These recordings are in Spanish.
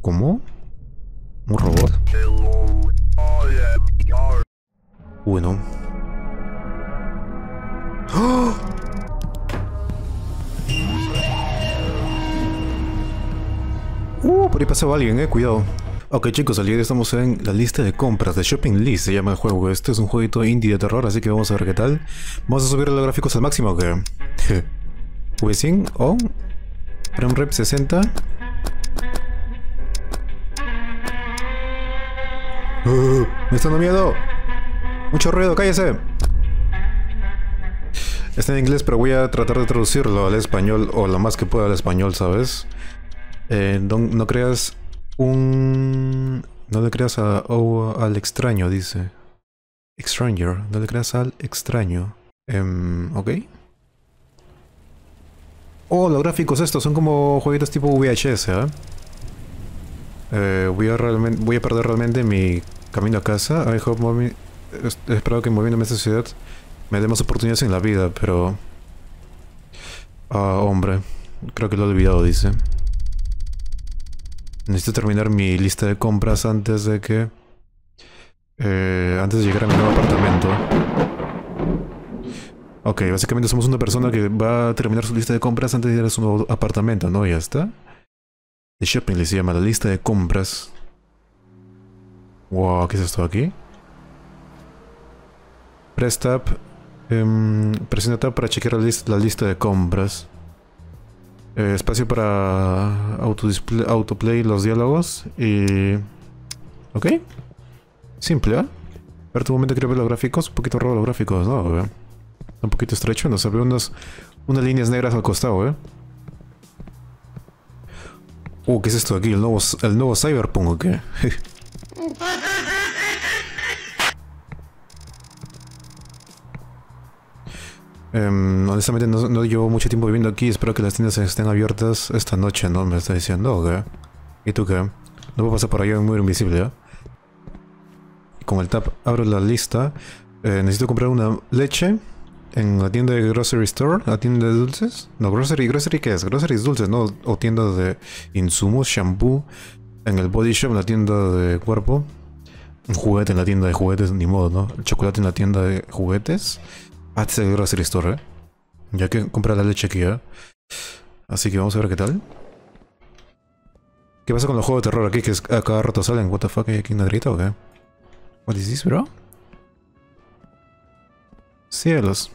¿Cómo? ¿Un robot? Bueno. ¡Oh! Por ahí pasaba alguien, cuidado. Ok chicos, al día de hoy estamos en la lista de compras de Shopping List, se llama el juego. Este es un jueguito indie de terror, así que vamos a ver qué tal. Vamos a subir los gráficos al máximo, ¿o qué? VSync on. Frame rate 60. Me está dando miedo. Mucho ruido, cállese. Está en inglés, pero voy a tratar de traducirlo al español, o lo más que pueda al español, ¿sabes? No creas un... No le creas al extraño, dice. Stranger. No le creas al extraño. ¿Ok? Oh, los gráficos estos son como jueguitos tipo VHS, voy a perder realmente mi camino a casa. Espero que moviéndome a esta ciudad me dé más oportunidades en la vida, pero... hombre. Creo que lo he olvidado, dice. Necesito terminar mi lista de compras antes de que... antes de llegar a mi nuevo apartamento. Ok, básicamente somos una persona que va a terminar su lista de compras antes de ir a su nuevo apartamento, ¿no? Ya está. The Shopping List se llama la lista de compras. Wow, ¿qué es esto aquí? Press tab. Presiona tab para chequear la lista de compras. Espacio para autoplay los diálogos y... Ok. Simple, ¿eh? Espera un momento, quiero ver los gráficos. Un poquito raro los gráficos, ¿no? Un poquito estrecho, nos abre unas líneas negras al costado, ¿eh? ¿Qué es esto aquí? ¿El nuevo Cyberpunk o qué? Honestamente no llevo mucho tiempo viviendo aquí. Espero que las tiendas estén abiertas esta noche, ¿no? Me está diciendo, ¿o qué? ¿Y tú qué? No puedo pasar por allá en muy invisible, ¿eh? Con el tab abro la lista. Necesito comprar una leche en la tienda de Grocery Store, la tienda de dulces. No, Grocery ¿qué es? Grocery es dulces, ¿no? O tienda de insumos, shampoo. En el Body Shop, la tienda de cuerpo. Un juguete en la tienda de juguetes, ni modo, ¿no? El chocolate en la tienda de juguetes. Este es el Grocery Store, ¿eh? Ya que compré la leche aquí, ¿eh? Así que vamos a ver qué tal. ¿Qué pasa con los juegos de terror aquí? Que a cada rato salen. ¿What the fuck? ¿Hay aquí una grita o qué? What is this, bro? Cielos.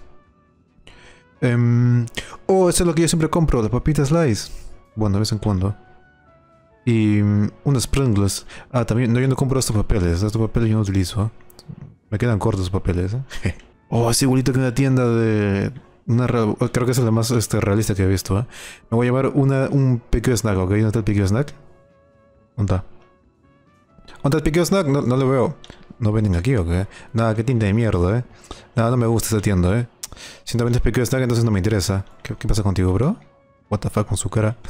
Eso es lo que yo siempre compro, de papitas Slice. Bueno, de vez en cuando. Y unas Pringles. También, no, yo no compro estos papeles. Estos papeles yo no utilizo. Me quedan cortos los papeles, ¿eh? Es igualito que una tienda de... creo que es la más realista que he visto, ¿eh? Me voy a llevar un pequeño snack, ¿ok? ¿Dónde está el pequeño snack? ¿Dónde está? ¿Dónde está el pequeño snack? No lo veo. ¿No venden aquí o qué? Nada, qué tienda de mierda, ¿eh? Nada, no me gusta esa tienda, ¿eh? Si no vendes pequeño snack, entonces no me interesa. ¿Qué pasa contigo, bro? What the fuck con su cara.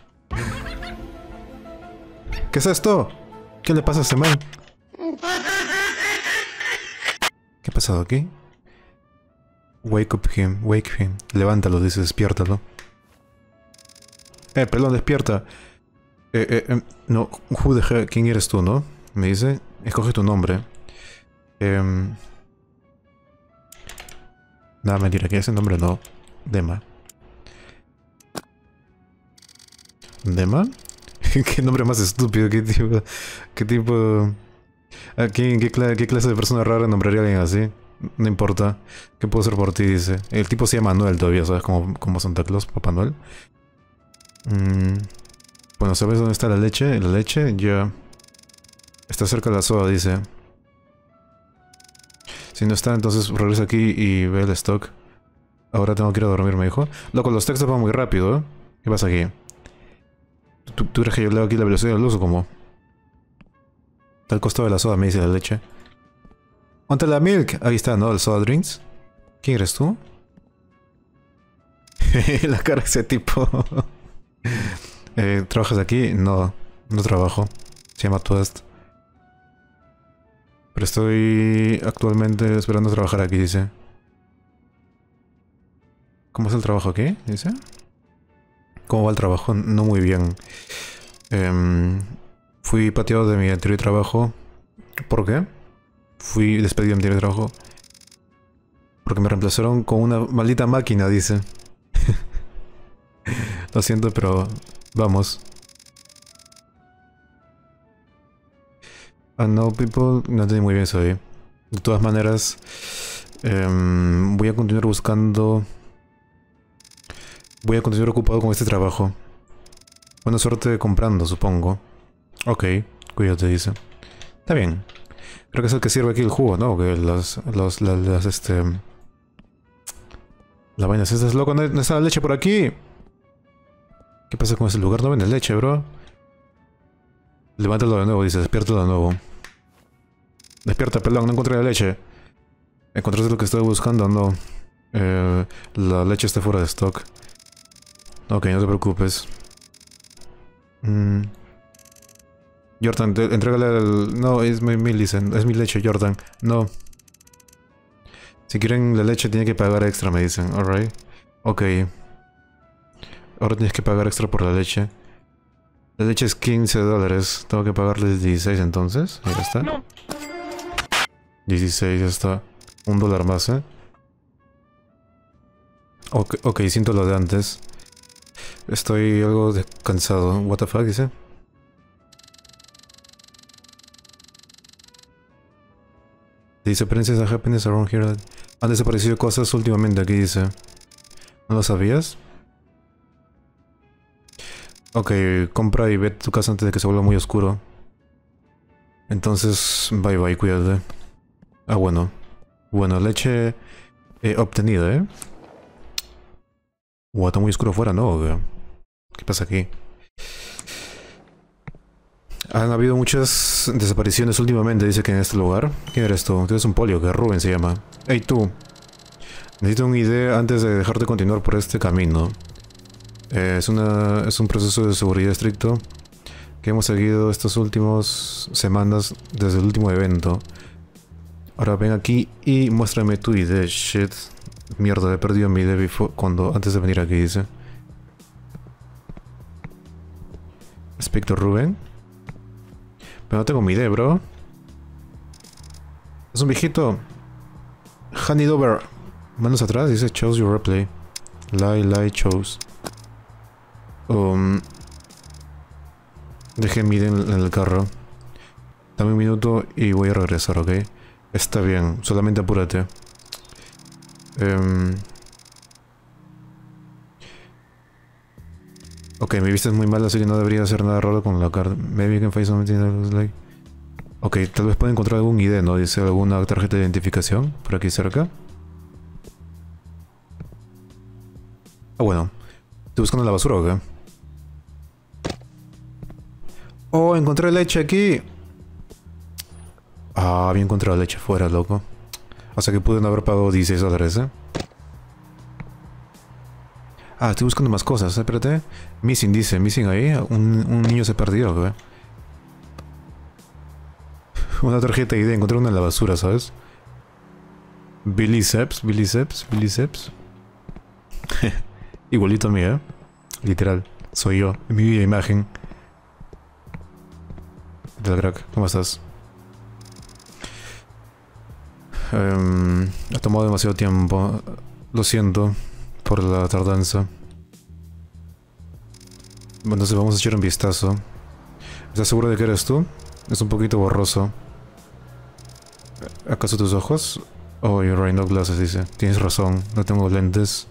¿Qué es esto? ¿Qué le pasa a este man? ¿Qué ha pasado aquí? Wake him. Levántalo, dice, despiértalo. Perdón, despierta. No, who the hell, ¿quién eres tú, no? Me dice, escoge tu nombre. Nada, mentira, que ese nombre no. Dema. ¿Dema? ¿Qué nombre más estúpido? ¿Qué tipo? ¿Qué clase de persona rara nombraría a alguien así? No importa. ¿Qué puedo hacer por ti? Dice. El tipo se llama Manuel todavía, ¿sabes? Como Santa Claus, Papá Noel. Bueno, ¿sabes dónde está la leche? La leche ya... Está cerca de la soda, dice. Si no está, entonces regresa aquí y ve el stock. Ahora tengo que ir a dormir, me dijo. Loco, los textos van muy rápido, ¿eh? ¿Qué pasa aquí? ¿Tú crees que yo leo aquí la velocidad de luz o cómo? Está al costado de la soda, me dice la leche. ¿Dónde está la milk? Ahí está, ¿no? El soda drinks. ¿Quién eres tú? La cara de ese tipo. ¿Trabajas aquí? No, no trabajo. Se llama Twist. Pero estoy actualmente esperando trabajar aquí, dice. ¿Cómo es el trabajo aquí? Dice. ¿Cómo va el trabajo? No muy bien. Fui pateado de mi anterior trabajo. ¿Por qué? Fui despedido de mi anterior trabajo. Porque me reemplazaron con una maldita máquina, dice. Lo siento, pero vamos. I know people... No entendí muy bien eso ahí. De todas maneras, voy a continuar buscando... Voy a continuar ocupado con este trabajo. Buena suerte comprando, supongo. Ok, cuídate, dice. Está bien. Creo que es el que sirve aquí el jugo, ¿no? Que las vainas estas, loco, no está la leche por aquí. ¿Qué pasa con ese lugar? No vende leche, bro. Levántalo de nuevo, dice, despiértalo de nuevo. Despierta, pelón, no encontré la leche. ¿Encontraste lo que estaba buscando? No. La leche está fuera de stock. Ok, no te preocupes. Jordan, entrégale el... No, es mi dicen. Es mi leche, Jordan. No. Si quieren la leche, tienen que pagar extra, me dicen. Alright. Ok. Ahora tienes que pagar extra por la leche. La leche es $15. Tengo que pagarles 16 entonces. Ahí está. 16, ya está. $1 más, ¿eh? Ok, siento lo de antes. Estoy algo cansado. What the fuck, dice. Dice, Princess happiness around here. Han desaparecido cosas últimamente, aquí dice. ¿No lo sabías? Ok, compra y ve a tu casa antes de que se vuelva muy oscuro. Entonces, bye bye, cuídate. Ah, bueno. Bueno, leche obtenida, ¿eh? Está muy oscuro afuera, ¿no? ¿Qué pasa aquí? Han habido muchas desapariciones últimamente, dice que en este lugar. ¿Quién eres tú? Tú eres un polio, que Rubén se llama. Hey, tú. Necesito una idea antes de dejarte continuar por este camino. Es un proceso de seguridad estricto que hemos seguido estas últimas semanas desde el último evento. Ahora ven aquí y muéstrame tu ID. Shit. Mierda, he perdido mi ID antes de venir aquí, dice. Inspector Rubén. Pero no tengo mi ID, bro. Es un viejito. Honey Dover. Manos atrás, dice chose your replay. Lie, chose. Dejé mi ID en el carro. Dame un minuto y voy a regresar, ¿ok? Está bien, solamente apúrate. Ok, mi vista es muy mala, así que no debería hacer nada raro con la carta. Maybe you can find something that looks like... Ok, tal vez pueda encontrar algún ID, ¿no? Dice alguna tarjeta de identificación por aquí cerca. Ah, bueno. Estoy buscando la basura, ¿o qué? Oh, encontré leche aquí. Ah, había encontrado leche fuera, loco. O sea que pude no haber pagado $16, ¿eh? Ah, estoy buscando más cosas, espérate. Missing, dice, missing ahí. Un niño se perdió, ¿qué? Una tarjeta de ID, encontré una en la basura, ¿sabes? Billy Seps. Igualito a mí, ¿eh? Literal, soy yo, en mi viva imagen. ¿Qué tal, crack? ¿Cómo estás? Ha tomado demasiado tiempo. Lo siento por la tardanza. Bueno, entonces vamos a echar un vistazo. ¿Estás seguro de que eres tú? Es un poquito borroso. ¿Acaso tus ojos? Oh, you're right, no glasses, dice. Tienes razón, no tengo lentes.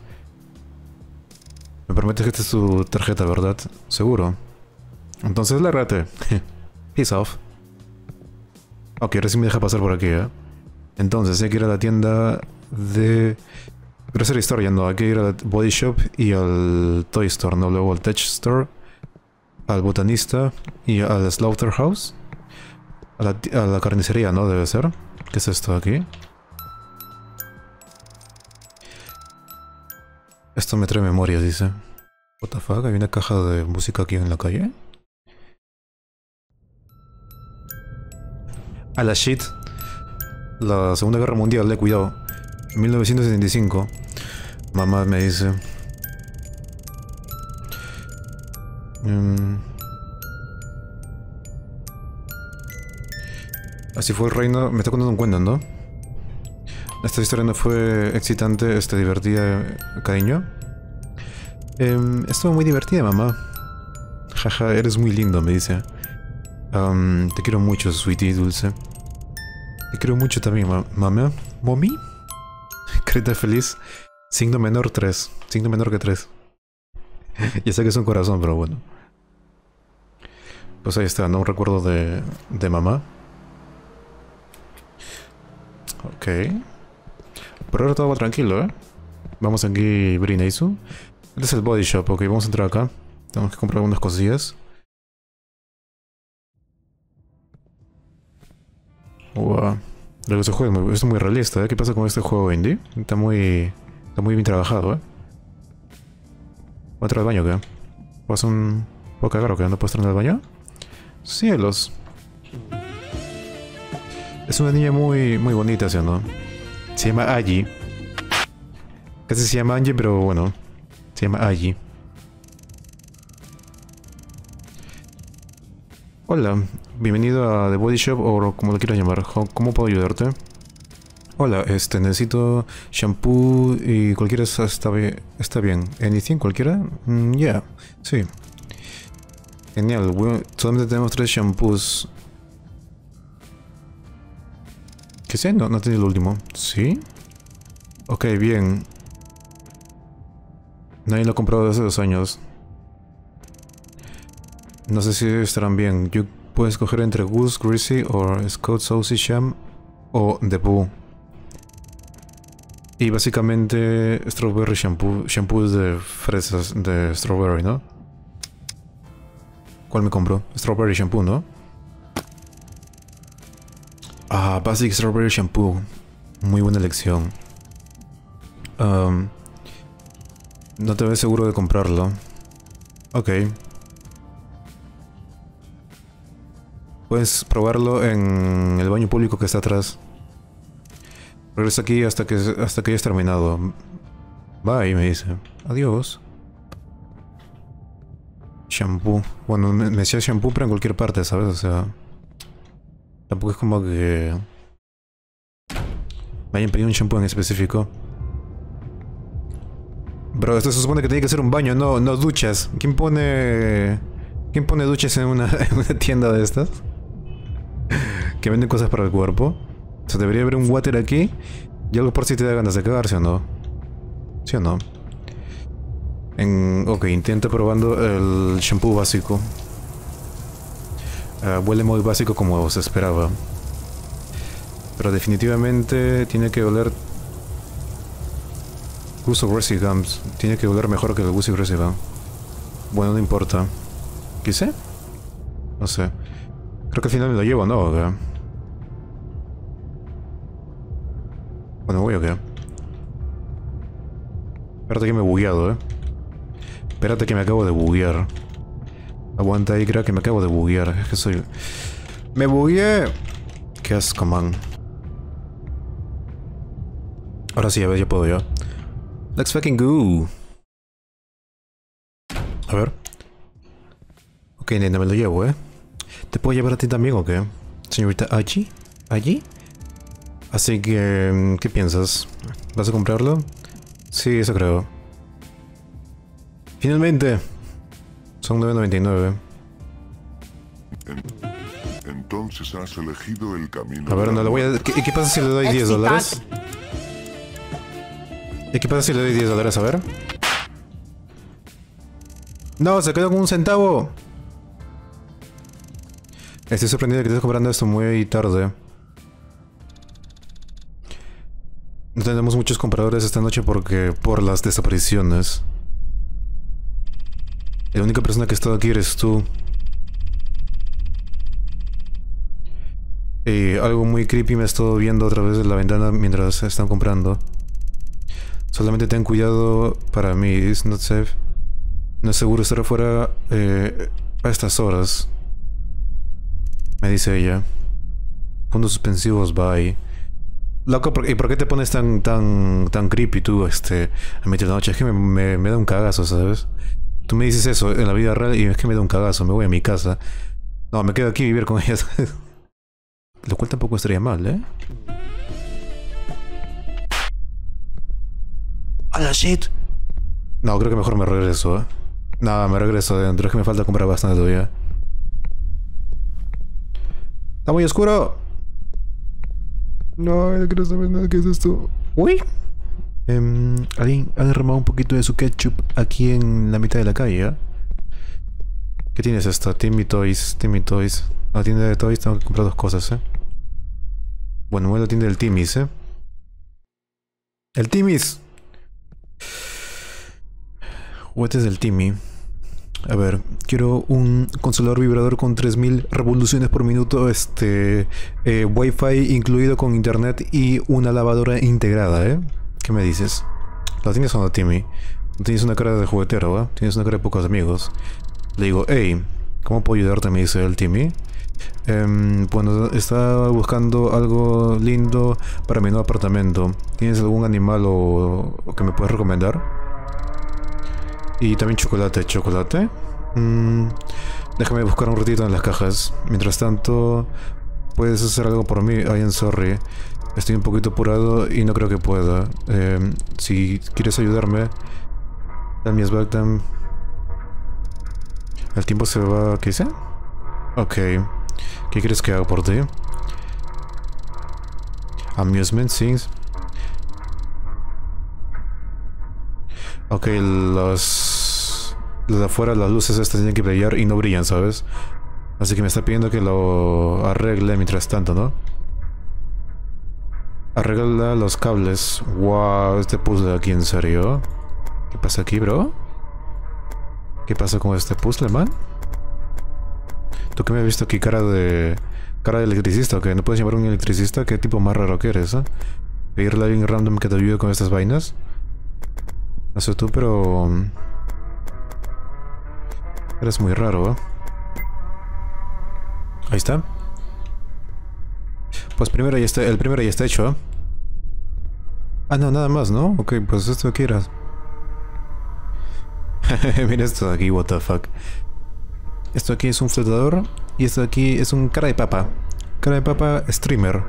Me permites que esta es tu tarjeta, ¿verdad? Seguro. Entonces lárgate. Peace off. Ok, ahora sí me deja pasar por aquí, ¿eh? Entonces hay que ir a la tienda de... Grocery Store, ya no, hay que ir al Body Shop y al Toy Store, ¿no? Luego al Tech Store, al Botanista y al Slaughterhouse. A la carnicería, ¿no? Debe ser. ¿Qué es esto aquí? Esto me trae memorias, dice. What the fuck, hay una caja de música aquí en la calle. A la shit. La Segunda Guerra Mundial, cuidado. 1975. Mamá me dice. Así fue el reino. Me está contando un cuento, ¿no? Esta historia no fue excitante, divertida, cariño. Estuvo muy divertida, mamá. Jaja, eres muy lindo, me dice. Te quiero mucho, sweetie, dulce. Te quiero mucho también, mamá. ¿Mommy? Carita feliz. Signo menor 3. Signo menor que 3. Ya sé que es un corazón, pero bueno. Pues ahí está, ¿no? Un recuerdo de mamá. Ok. Pero ahora todo va tranquilo, ¿eh? Vamos aquí, Brineisu. Este es el body shop, ok, vamos a entrar acá. Tenemos que comprar algunas cosillas. Wow. Este juego es muy realista, ¿eh? ¿Qué pasa con este juego indie? Está muy bien trabajado, ¿eh? ¿Voy a entrar al baño o qué? ¿Puedo cagar o qué? ¿No puedo entrar al baño? Cielos. Es una niña muy bonita, ¿sí o no? Se llama Aji. Casi se llama Angie, pero bueno. Se llama Aji. Hola, bienvenido a The Body Shop o como lo quieras llamar. ¿Cómo puedo ayudarte? Hola, necesito shampoo y cualquiera está bien. ¿Anything? ¿Cualquiera? Ya, sí. Genial, bueno, solamente tenemos 3 shampoos. ¿Qué sé? No tenía el último. ¿Sí? Ok, bien. Nadie lo ha comprado desde hace 2 años. No sé si estarán bien. Puedes escoger entre Goose Greasy o Scott Saucy Sham o The Boo. Y básicamente Strawberry Shampoo. Shampoos de fresas de Strawberry, ¿no? ¿Cuál me compro? Strawberry Shampoo, ¿no? Ah, Basic Strawberry Shampoo. Muy buena elección. No te ves seguro de comprarlo. Ok. Puedes probarlo en el baño público que está atrás. Regresa aquí hasta que hayas terminado. Bye, me dice. Adiós. Shampoo. Bueno, me decía shampoo, pero en cualquier parte, ¿sabes? O sea... Tampoco es como que... me hayan pedido un shampoo en específico. Bro, esto se supone que tiene que ser un baño, no duchas. ¿Quién pone duchas en una tienda de estas? Que venden cosas para el cuerpo. O sea, debería haber un water aquí y algo por si te da ganas de cagar, ¿sí o no? ¿Sí o no? Ok, intenta probando el shampoo básico. Huele muy básico como se esperaba. Pero definitivamente tiene que oler... Goose Greasy Gums. Tiene que oler mejor que el Goose Greasy Gum. Bueno, no importa. ¿Quise? No sé. Creo que al final me lo llevo, ¿no? ¿O qué? Bueno, voy o qué. Espérate que me he bugueado, Espérate que me acabo de buguear. Aguanta ahí, creo que me acabo de buguear. Es que soy... ¡Me bugueé! Qué asco, man. Ahora sí, a ver, ya puedo ya. Let's fucking go. A ver. Ok, nena, me lo llevo, ¿Te puedo llevar a ti también o qué? Señorita Aji. ¿Allí? Así que... ¿qué piensas? ¿Vas a comprarlo? Sí, eso creo. Finalmente. Son 9.99. Entonces has elegido el camino. A ver, no le voy a... ¿Qué pasa si le doy $10? ¿Y qué pasa si le doy $10? A ver. No, se quedó con un centavo. Estoy sorprendido de que estés comprando esto muy tarde. No tenemos muchos compradores esta noche por las desapariciones. La única persona que ha estado aquí eres tú. Y algo muy creepy me ha estado viendo a través de la ventana mientras están comprando. Solamente ten cuidado para mí, it's not safe. No es seguro estar afuera a estas horas. Me dice ella. Puntos suspensivos, bye. Loco, ¿y por qué te pones tan creepy tú, a mitad de la noche? Es que me da un cagazo, ¿sabes? Tú me dices eso en la vida real y es que me da un cagazo, me voy a mi casa. No, me quedo aquí a vivir con ella, ¿sabes? Lo cual tampoco estaría mal, ¿eh? ¡A la shit! No, creo que mejor me regreso, ¿eh? No, me regreso adentro, es que me falta comprar bastante todavía. ¡Está muy oscuro! No quiero saber nada. ¿Qué es esto? ¡Uy! Alguien ha derramado un poquito de su ketchup aquí en la mitad de la calle, ¿eh? ¿Qué tienes esto? Timmy Toys, Timmy Toys. A la tienda de Toys tengo que comprar dos cosas, ¿eh? Bueno, voy a la tienda del Timmy's, ¿eh? ¡El Timmy's! Juguetes del Timmy. A ver, quiero un consolador vibrador con 3000 revoluciones por minuto, Wi-Fi incluido con internet y una lavadora integrada, ¿eh? ¿Qué me dices? ¿La tienes o no, Timmy? No tienes una cara de juguetero, ¿eh? Tienes una cara de pocos amigos. Le digo, hey, ¿cómo puedo ayudarte? Me dice el Timmy. Bueno, estaba buscando algo lindo para mi nuevo apartamento. ¿Tienes algún animal o que me puedas recomendar? Y también chocolate, chocolate. Déjame buscar un ratito en las cajas. Mientras tanto, ¿puedes hacer algo por mí? I am sorry. Estoy un poquito apurado y no creo que pueda. Si quieres ayudarme, tell me back then. El tiempo se va... ¿Qué dice? Ok. ¿Qué quieres que haga por ti? Amusement things. Ok, los de afuera, las luces estas tienen que brillar y no brillan, ¿sabes? Así que me está pidiendo que lo arregle mientras tanto, ¿no? Arregla los cables. Wow, este puzzle aquí, ¿en serio? ¿Qué pasa aquí, bro? ¿Qué pasa con este puzzle, man? ¿Tú qué me has visto aquí? Cara de electricista, ¿ok? ¿No puedes llamar a un electricista? ¿Qué tipo más raro que eres, eh? Pedirle a alguien random que te ayude con estas vainas. No sé tú, pero... eres muy raro, ¿eh? Ahí está. Pues primero ya está, el primero ya está hecho, ¿eh? Ah, no, nada más, ¿no? Ok, pues esto que quieras. Mira esto de aquí, what the fuck. Esto aquí es un flotador y esto de aquí es un cara de papa. Cara de papa streamer.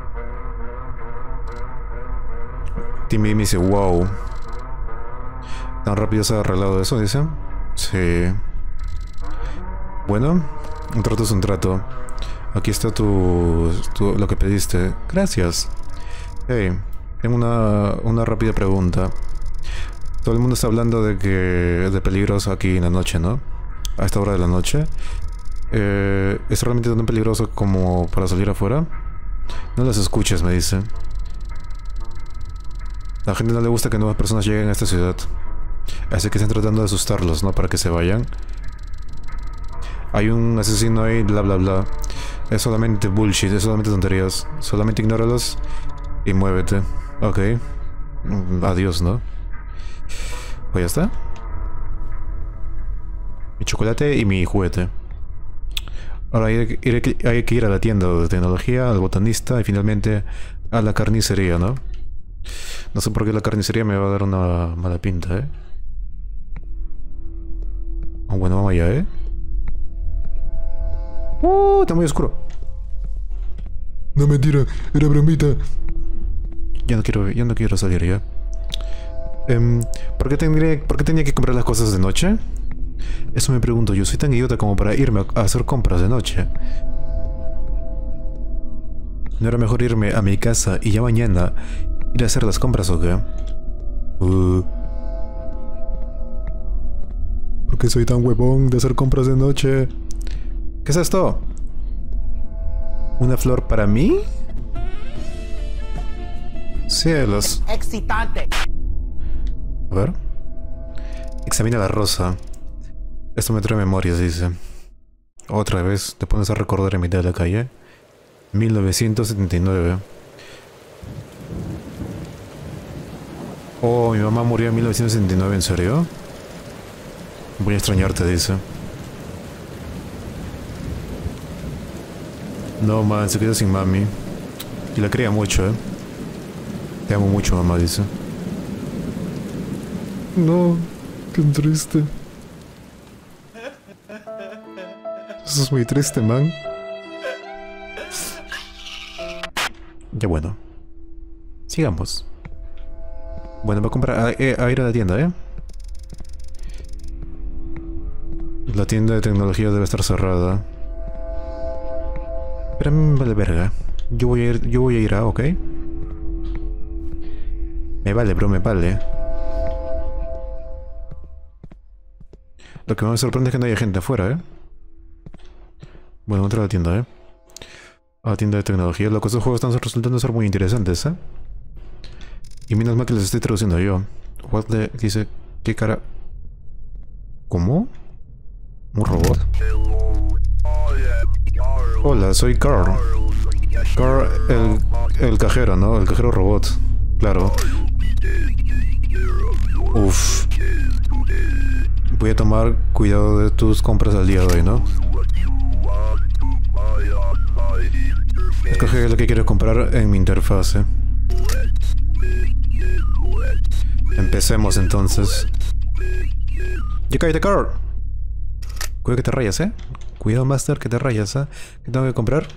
Timmy me dice, wow. ¿Tan rápido se ha arreglado eso? Dice. Sí. Bueno, un trato es un trato. Aquí está lo que pediste. Gracias. Hey, tengo una rápida pregunta. Todo el mundo está hablando de peligros aquí en la noche, ¿no? A esta hora de la noche. ¿Es realmente tan peligroso como para salir afuera? No las escuches, me dice. A la gente no le gusta que nuevas personas lleguen a esta ciudad. Así que están tratando de asustarlos, ¿no? Para que se vayan. Hay un asesino ahí, bla bla bla. Es solamente bullshit, es solamente tonterías. Solamente ignóralos y muévete. Ok. Adiós, ¿no? Pues ya está. Mi chocolate y mi juguete. Ahora hay que ir a la tienda de tecnología, al botanista y finalmente a la carnicería, ¿no? No sé por qué la carnicería me va a dar una mala pinta, ¿eh? Oh, bueno, vamos allá, ¿eh? Está muy oscuro. No, mentira, era bromita. Ya no quiero salir ya. ¿Por qué tenía que comprar las cosas de noche? Eso me pregunto yo. Soy tan idiota como para irme a hacer compras de noche. ¿No era mejor irme a mi casa y ya mañana ir a hacer las compras o qué? ¿Por qué soy tan huevón de hacer compras de noche? ¿Qué es esto? ¿Una flor para mí? Cielos. Excitante. A ver. Examina la rosa. Esto me trae memorias, dice. Otra vez, te pones a recordar en mitad de la calle. 1979. Oh, mi mamá murió en 1979, ¿en serio? Voy a extrañarte, dice. No, man, se quedó sin mami. Y la quería mucho, ¿eh? Te amo mucho, mamá, dice. No, qué triste. Eso es muy triste, man. Qué bueno. Sigamos. Bueno, voy a comprar a ir a la tienda, ¿eh? La tienda de tecnología debe estar cerrada. Pero a mí me vale verga. Yo voy a ir a, ¿ok? Me vale, bro, me vale. Lo que me sorprende es que no haya gente afuera, ¿eh? Bueno, entra a la tienda, ¿eh? A la tienda de tecnología. Lo que estos juegos están resultando ser muy interesantes, ¿eh? Y menos mal que les estoy traduciendo yo. What the... dice... ¿Qué cara? ¿Cómo? ¿Un robot? Hola, soy Carl. Carl, el cajero, ¿no? El cajero robot. Claro. Uff. Voy a tomar cuidado de tus compras al día de hoy, ¿no? Escoge lo que quieres comprar en mi interfase. Empecemos entonces. ¡Ya cállate, Carl! Cuidado que te rayas, ¿eh? Cuidado, Master, que te rayas, ¿eh? ¿Qué tengo que comprar?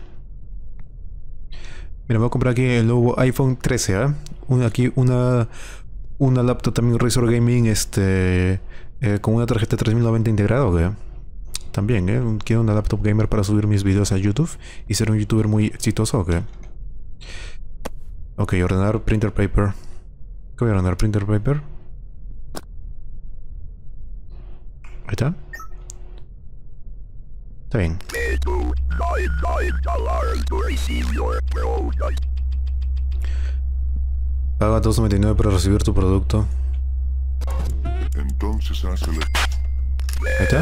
Mira, me voy a comprar aquí el nuevo iPhone 13, ¿eh? Aquí una laptop también Razer Gaming, con una tarjeta 3090 integrado, ¿qué? También, ¿eh? Quiero una laptop gamer para subir mis videos a YouTube y ser un youtuber muy exitoso, ¿qué? Ok, ordenar printer paper. ¿Qué voy a ordenar? Printer paper. Ahí está. Está bien. Paga $2.99 para recibir tu producto. Entonces has elegido. Ahí está.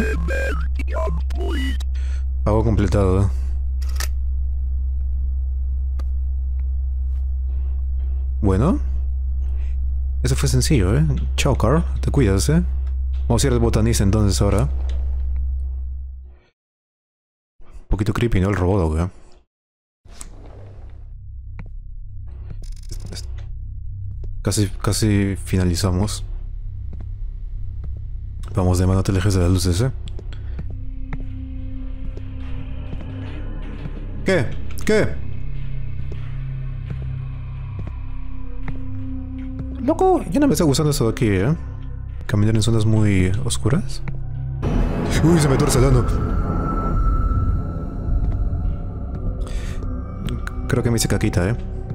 Pago completado. Bueno. Eso fue sencillo, ¿eh? Chao, Carl. Te cuidas, ¿eh? Vamos a ir al botanista entonces ahora. Un poquito creepy, ¿no? El robot, ¿qué? Casi finalizamos. Vamos de mano, te alejes de las luces, ¿eh? ¿Qué? ¿Qué? Loco, ya no me está gustando eso de aquí, ¿eh? Caminar en zonas muy oscuras. Uy, se me tuerce el ano. Creo que me hice caquita, ¿eh?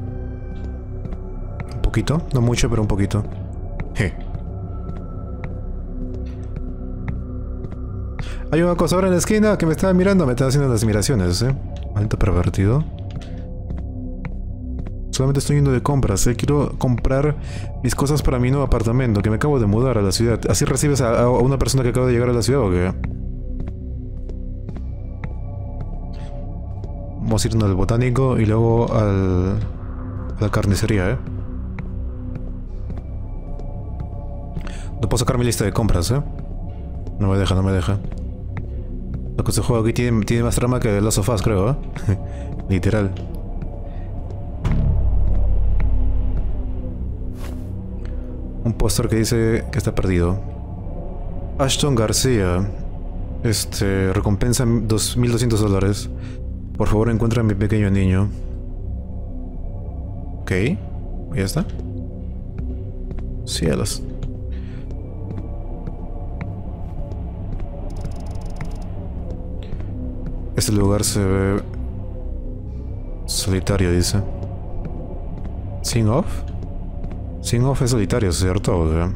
Un poquito, no mucho, pero un poquito. Hay una cosa ahora en la esquina que me estaba mirando, me estaba haciendo las admiraciones, ¿eh? Maldito pervertido. Solamente estoy yendo de compras, ¿eh? Quiero comprar mis cosas para mi nuevo apartamento, que me acabo de mudar a la ciudad. ¿Así recibes a una persona que acaba de llegar a la ciudad o qué? Vamos a irnos al botánico y luego a la carnicería, ¿eh? No puedo sacar mi lista de compras, ¿eh? No me deja, no me deja. Lo que este juego aquí tiene más trama que The Last of Us, creo, ¿eh? Literal. Un póster que dice que está perdido. Ashton García. Recompensa $1,200. Por favor, encuentra a mi pequeño niño. Ok. Ya está. Cielos. Este lugar se ve solitario, dice. ¿Sing off? Sing off es solitario, ¿cierto? O sea,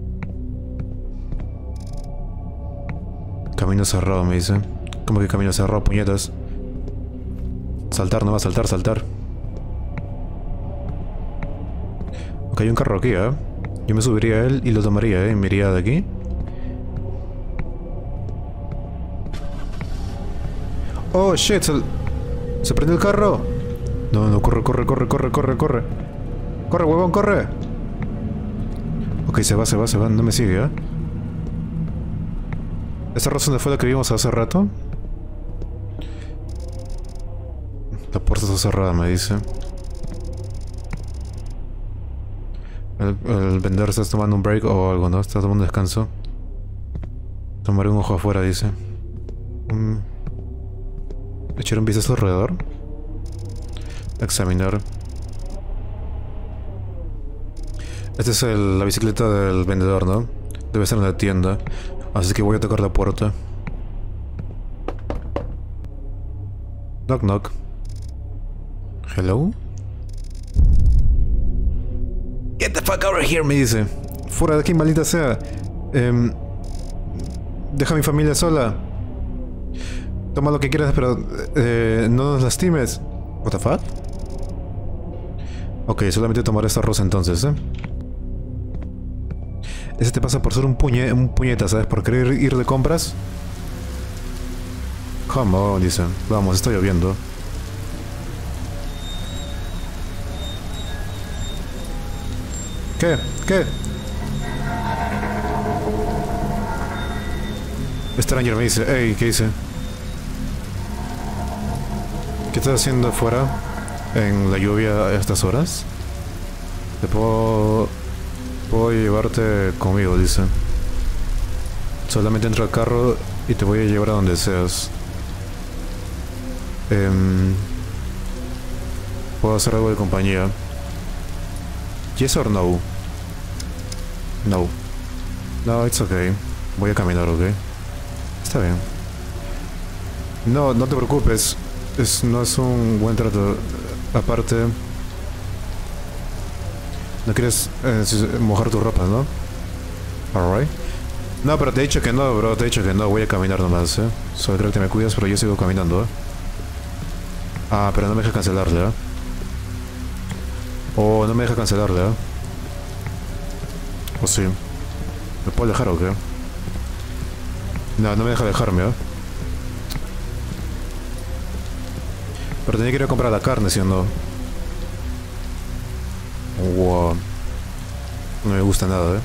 camino cerrado, me dice. ¿Cómo que camino cerrado, puñetas? Saltar, no va a saltar, saltar. Ok, hay un carro aquí, ¿eh? Yo me subiría a él y lo tomaría, ¿eh? Me iría de aquí. Oh, shit, ¿se prendió el carro? No, no, corre, corre, corre, corre, corre, corre. Corre, huevón, corre. Ok, se va, no me sigue, ¿eh? ¿Esta razón de fue la que vimos hace rato? La puerta está cerrada, me dice. El vendedor está tomando un break o algo, ¿no? Está tomando un descanso. Tomaré un ojo afuera, dice. Echar un vistazo alrededor. Examinar. Esta es la bicicleta del vendedor, ¿no? Debe estar en la tienda. Así que voy a tocar la puerta. Knock knock. Hello? Get the fuck out of here, me dice. Fuera de aquí, maldita sea. Deja a mi familia sola. Toma lo que quieras, pero no nos lastimes. What the fuck? Ok, solamente tomaré esta rosa entonces, Ese te pasa por ser un puñeta, ¿sabes? Por querer ir de compras. Come on, dice. Vamos, está lloviendo. ¿Qué? ¿Qué? Stranger me dice, hey, ¿qué dice? ¿Qué estás haciendo afuera? En la lluvia a estas horas. Puedo llevarte conmigo, dice. Solamente entra al carro y te voy a llevar a donde seas. Puedo hacer algo de compañía. Yes or no? No. No, it's okay. Voy a caminar, ¿ok? Está bien. No, no te preocupes. No es un buen trato. Aparte... No quieres mojar tu ropa, ¿no? Alright. No, pero te he dicho que no, bro. Te he dicho que no. Voy a caminar nomás, Solo creo que me cuidas, pero yo sigo caminando, Ah, pero no me deja cancelarle, Oh, no me deja cancelarle, ¿O sí? ¿Me puedo dejar o qué? No, no me deja dejarme, Pero tenía que ir a comprar la carne, ¿sí o no? Wow. No me gusta nada,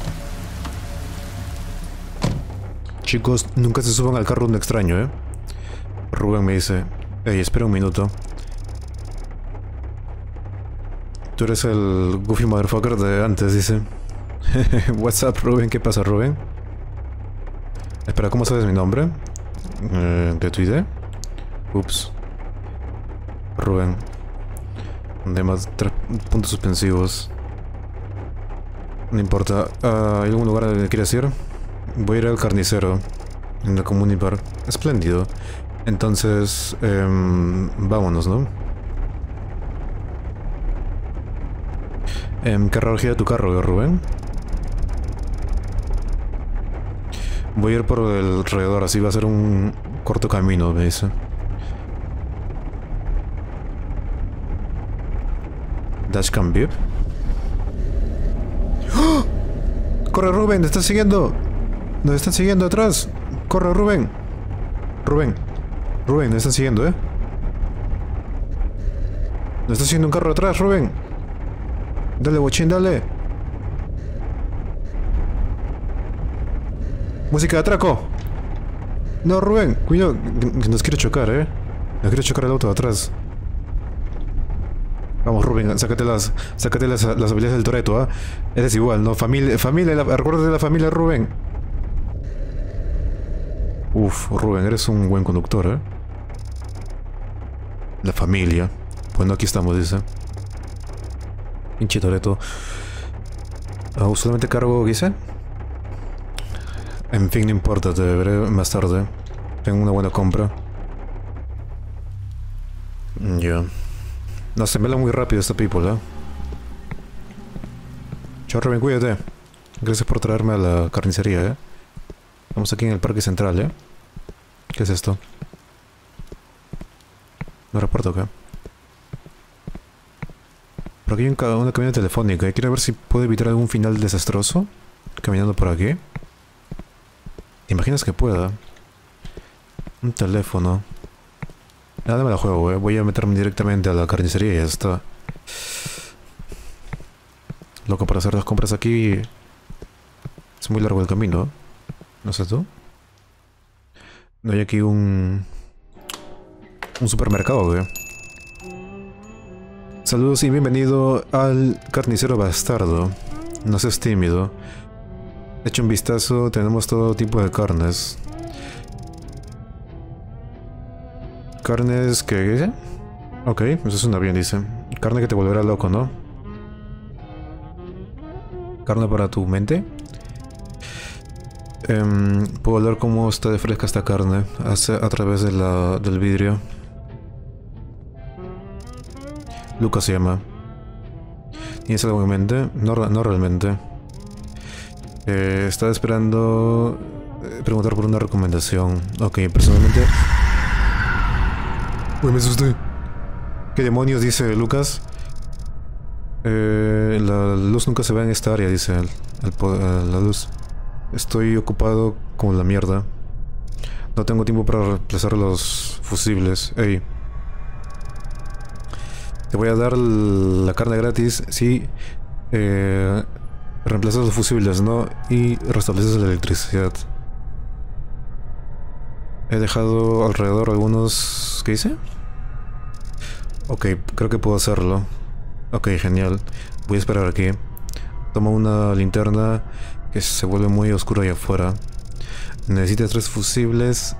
Chicos, nunca se suban al carro de un extraño, Rubén me dice, hey, espera un minuto. Tú eres el goofy motherfucker de antes, dice. What's up, Rubén? ¿Qué pasa, Rubén? Espera, ¿cómo sabes mi nombre? ¿De tu idea? Ups. Rubén. De más 3 puntos suspensivos. No importa. ¿Hay algún lugar donde quieres ir? Voy a ir al carnicero. En la Community Bar. Espléndido. Entonces... vámonos, ¿no? ¿Qué raro gira tu carro, Rubén? Voy a ir por el alrededor, así va a ser un corto camino, me dice. Dashcam VIP. ¡Oh! ¡Corre, Rubén! ¡Te están siguiendo! ¡Nos están siguiendo atrás! ¡Corre, Rubén! Rubén. Rubén, nos están siguiendo, Nos está siguiendo un carro atrás, Rubén. Dale, bochín, dale. Música de atraco. No, Rubén, cuidado. Nos quiere chocar, Nos quiere chocar el auto de atrás. Vamos, Rubén, sácate las habilidades del Toretto, Eres igual, ¿no? Familia, recuérdate de la familia, Rubén. Uf, Rubén, eres un buen conductor, La familia. Bueno, aquí estamos, dice. Pinche Toretto. Solamente cargo, ¿qué dice? En fin, no importa, te veré más tarde. Tengo una buena compra. Ya. No, se mela muy rápido esta people, Chao, Rubén, cuídate. Gracias por traerme a la carnicería, Estamos aquí en el parque central, ¿Qué es esto? No reporto acá. Por aquí hay una cabina telefónica. Quiero ver si puedo evitar algún final desastroso. Caminando por aquí. ¿Te imaginas que pueda? Un teléfono. Nada, me la juego, Voy a meterme directamente a la carnicería y ya está. Loco, para hacer las compras aquí... Es muy largo el camino, No sé tú. No hay aquí un supermercado, Saludos y bienvenido al carnicero bastardo. No seas tímido. Echa un vistazo, tenemos todo tipo de carnes. Carnes que... ¿Qué? Ok, eso suena bien, dice. Carne que te volverá loco, ¿no? Carne para tu mente. Puedo ver cómo está de fresca esta carne a través de del vidrio. Lucas se llama. ¿Tienes algo en mente? No, no realmente. Estaba esperando preguntar por una recomendación. Ok, personalmente... Uy, me asusté. ¿Qué demonios dice Lucas? La luz nunca se ve en esta área, dice él. La luz. Estoy ocupado con la mierda. No tengo tiempo para reemplazar los fusibles. Ey. Te voy a dar la carne gratis si reemplazas los fusibles, ¿no? Y restableces la electricidad. He dejado alrededor algunos... ¿Qué dice? Ok, creo que puedo hacerlo. Ok, genial. Voy a esperar aquí. Toma una linterna que se vuelve muy oscuro allá afuera. Necesitas 3 fusibles.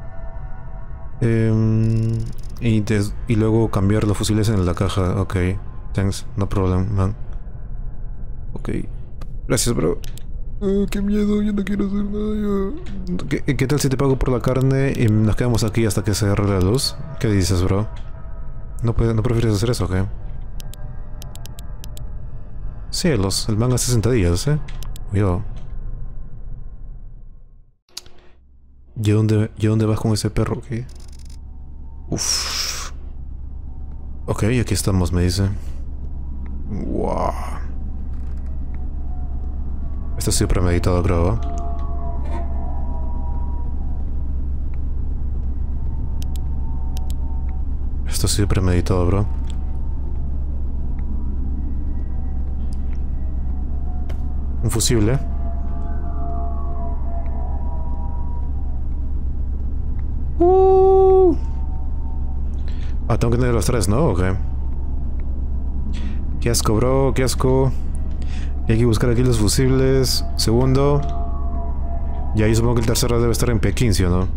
Y luego cambiar los fusibles en la caja. Ok, thanks, no problem, man. Ok, gracias, bro. Qué miedo, yo no quiero hacer nada. ¿Qué tal si te pago por la carne y nos quedamos aquí hasta que se arregle la luz? ¿Qué dices, bro? ¿No prefieres hacer eso, o qué? Cielos, el manga 60 días, Cuidado. ¿Y dónde vas con ese perro? ¿Qué? Uff. Ok, aquí estamos, me dice. Wow. Esto ha sido premeditado, creo. Esto ha sido premeditado, bro. Un fusible. Ah, tengo que tener los 3, ¿no? Ok. Qué asco, bro, qué asco. Y hay que buscar aquí los fusibles. Segundo. Y ahí supongo que el tercero debe estar en Pekín, ¿sí o no?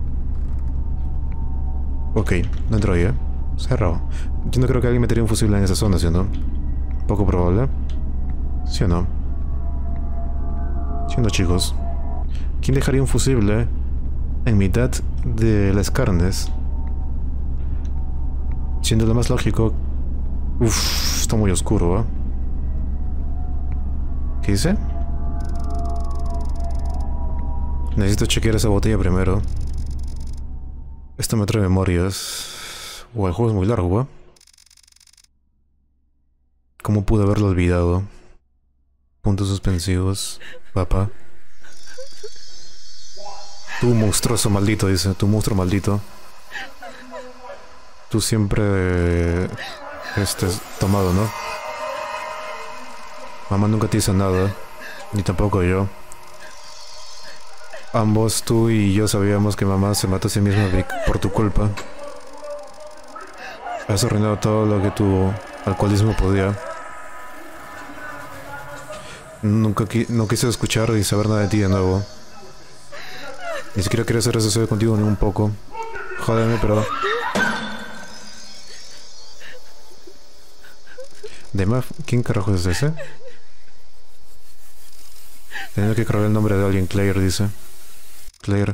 Ok, no entro ahí, cerrado. Yo no creo que alguien metería un fusible en esa zona, ¿sí o no? Poco probable. ¿Sí o no? ¿Sí o no, chicos? ¿Quién dejaría un fusible en mitad de las carnes? Siendo lo más lógico... Uff, está muy oscuro, ¿Qué dice? Necesito chequear esa botella primero. Esto me trae memorias. El juego es muy largo, ¿Cómo pude haberlo olvidado? Puntos suspensivos. Papá. Tú monstruoso maldito, dice. Tu monstruo maldito. Tú siempre... tomado, ¿no? Mamá nunca te hizo nada. Ni tampoco yo. Ambos, tú y yo, sabíamos que mamá se mató a sí misma por tu culpa. Has arruinado todo lo que tu alcoholismo podía. No quise escuchar y saber nada de ti de nuevo. Ni siquiera quería ser necesario contigo ni un poco. Jódeme, pero... ¿Demaf? ¿Quién carajo es ese? Tenía que cargar el nombre de alguien. Claire, dice. Claire.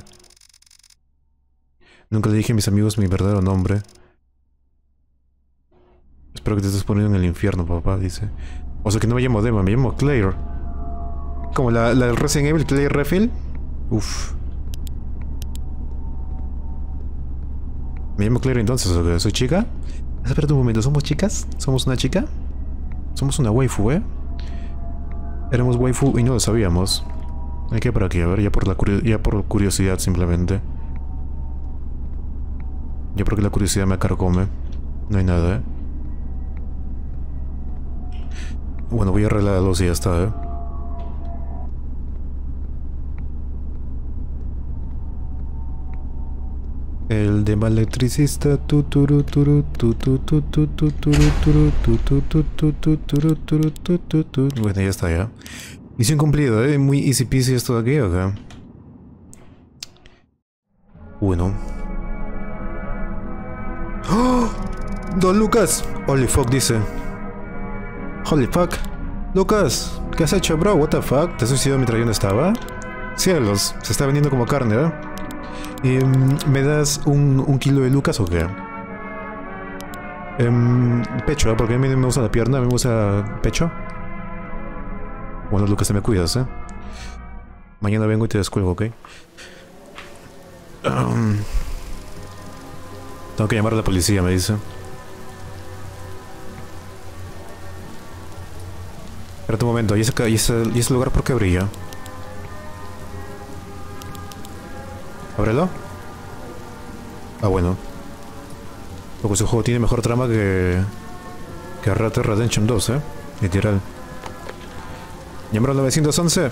Nunca le dije a mis amigos mi verdadero nombre. Espero que te estés poniendo en el infierno, papá, dice. O sea que no me llamo Dema, me llamo Claire. Como la del Resident Evil, Claire Redfield. Uff. ¿Me llamo Claire entonces o qué? ¿Soy chica? Espera un momento, ¿somos chicas? ¿Somos una chica? Somos una waifu, Éramos waifu y no lo sabíamos. Hay que ir por aquí, a ver, ya por curiosidad simplemente. Ya porque la curiosidad me carcome. No hay nada, Bueno, voy a arreglar la luz y ya está, El de electricista. Bueno, ya está, ya. Misión cumplida, muy easy peasy esto de aquí, acá. Bueno. ¡Oh! Don Lucas. Holy fuck, dice. Holy fuck. Lucas, ¿Qué has hecho, bro? What the fuck? ¿Te has suicidado mientras yo no estaba? Cielos, se está vendiendo como carne, ¿eh? ¿Me das un kilo de Lucas o qué? Pecho, ¿eh? Porque a mí no me gusta la pierna, a mí me gusta pecho. Bueno, Lucas, te me cuidas, ¿eh? Mañana vengo y te descuelgo, ¿ok? Tengo que llamar a la policía, me dice. Espérate un momento, ¿y ese lugar por qué brilla? ¿Ábrelo? Ah, bueno. Porque ese juego tiene mejor trama que Red Dead Redemption 2, ¿eh? Literal. Llamar al 911.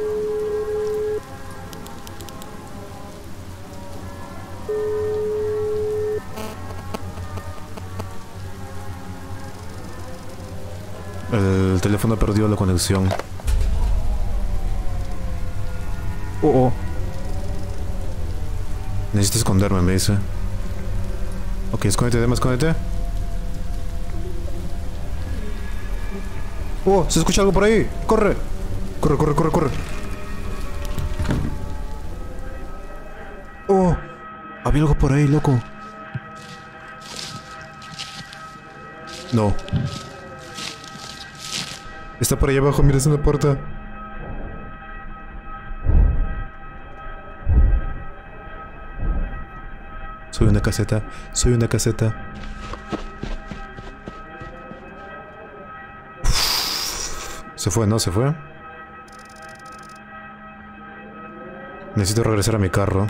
El teléfono perdió la conexión. Oh. Necesito esconderme, me dice. Ok, escóndete, escóndete. Oh, se escucha algo por ahí. Corre. Corre. Oh, había algo por ahí, loco. No. Está por ahí abajo, mira, es una puerta. Soy una caseta. Se fue, ¿no? Se fue. Necesito regresar a mi carro.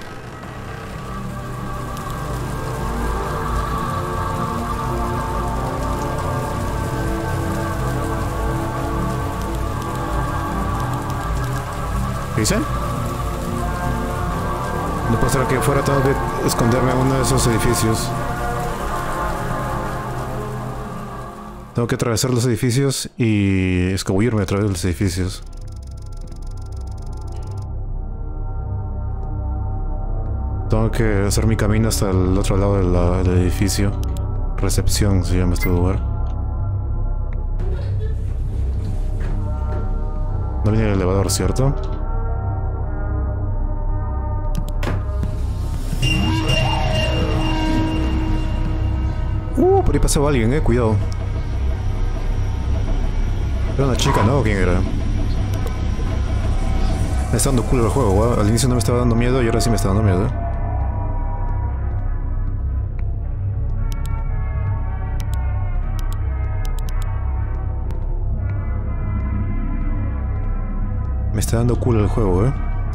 ¿Qué dicen? No puede ser que fuera, tengo que esconderme en uno de esos edificios. Tengo que atravesar los edificios y escabullirme a través de los edificios. Tengo que hacer mi camino hasta el otro lado del edificio. Recepción se llama este lugar. No viene el elevador, ¿cierto? Por ahí pasaba alguien, cuidado. Era una chica, ¿no? ¿Quién era? Me está dando culo el juego, ¿eh? Al inicio no me estaba dando miedo y ahora sí me está dando miedo, Me está dando culo el juego,